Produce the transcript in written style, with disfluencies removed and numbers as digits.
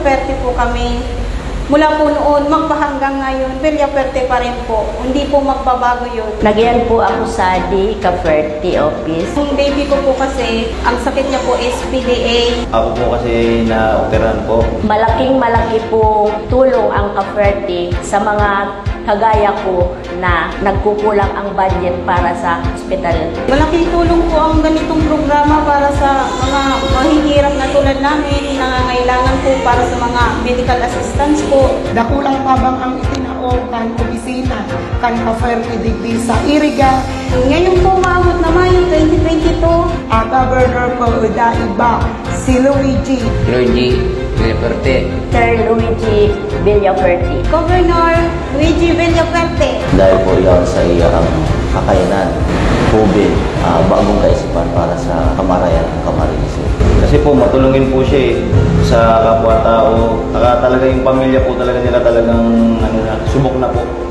Villaferte po kami. Mula po noon, magpahanggang ngayon, Villaferte pa rin po. Hindi po magbabago yun. Nagyan po ako sa Villaferte office. Yung baby ko po kasi, ang sakit niya po is PDA. Ako po kasi na-operan po. Malaki po tulong ang Cavite sa mga kagaya ko na nagkukulang ang budget para sa ospital. Malaking tulong po ang ganitong programa para sa mga mahihirap na tulad namin, nangangailangan po para sa mga medical assistance po. Dakulang tabang ang itinaong kan opisina kan Cavite digdi sa Iriga. Ngayon po maabot na Mayo 2022. Ang governor ko da iba si Luigi. Luigi Villaferte. Sir Luigi Villaferte. Governor Luigi Villaferte. Dahil po yan sa iyang kakayanan, hubin, bagong kaisipan para sa kamarayan ng Camarines. Kasi po matulungin po siya sa kapwa-tao. Talaga yung pamilya po talaga nila talagang subok na po.